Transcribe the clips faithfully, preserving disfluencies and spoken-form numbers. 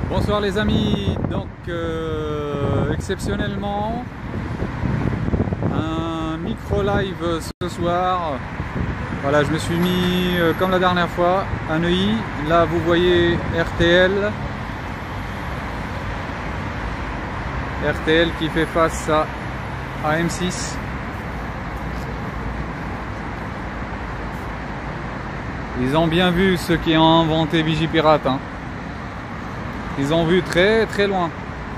Bonsoir les amis, donc euh, exceptionnellement un micro live ce soir. Voilà, je me suis mis euh, comme la dernière fois à Neuilly. Là vous voyez R T L R T L qui fait face à, à M six. Ils ont bien vu ceux qui ont inventé Vigipirate, hein. Ils ont vu très très loin.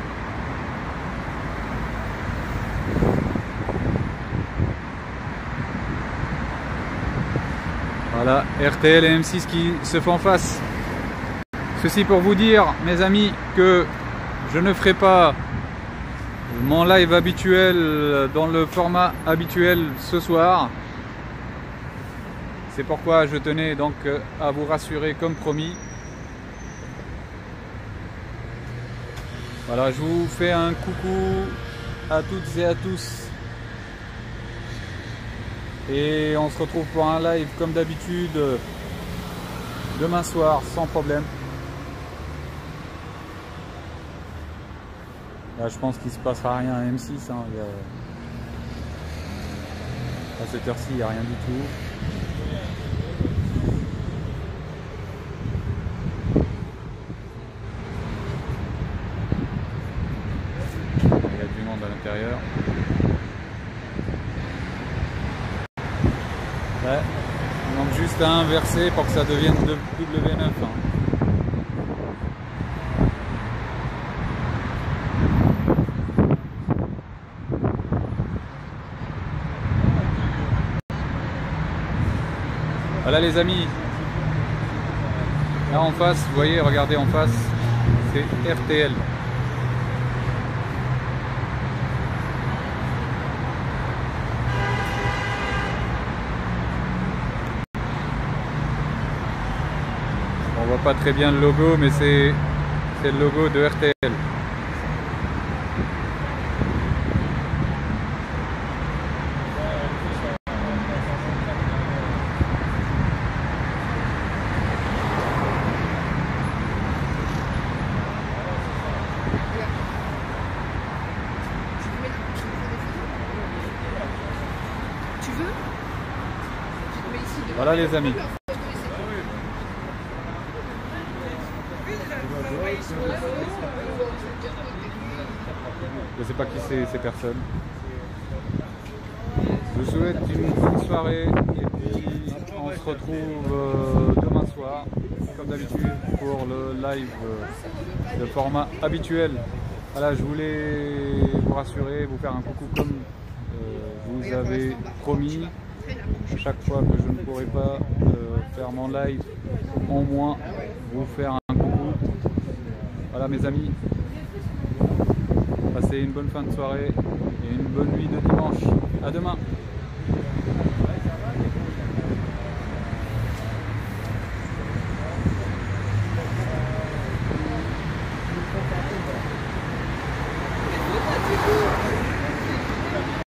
Voilà, R T L et M six qui se font face. Ceci pour vous dire, mes amis, que je ne ferai pas mon live habituel dans le format habituel ce soir. C'est pourquoi je tenais donc à vous rassurer comme promis. Voilà, je vous fais un coucou à toutes et à tous. Et on se retrouve pour un live comme d'habitude demain soir sans problème. Là, je pense qu'il ne se passera rien à M six. Hein. Il y a... À cette heure-ci, il n'y a rien du tout. À l'intérieur. Ouais, on manque juste à inverser pour que ça devienne W neuf. Hein. Voilà les amis. Là en face, vous voyez, regardez en face, c'est R T L. On voit pas très bien le logo, mais c'est le logo de R T L. Tu veux? Voilà les amis. Je ne sais pas qui c'est ces personnes. Je vous souhaite une bonne soirée et puis on se retrouve euh, demain soir comme d'habitude pour le live euh, de format habituel. Voilà, je voulais vous rassurer, vous faire un coucou comme euh, vous avez promis. Chaque fois que je ne pourrai pas euh, faire mon live, au moins vous faire un coucou. Voilà mes amis. Passez une bonne fin de soirée et une bonne nuit de dimanche. À demain.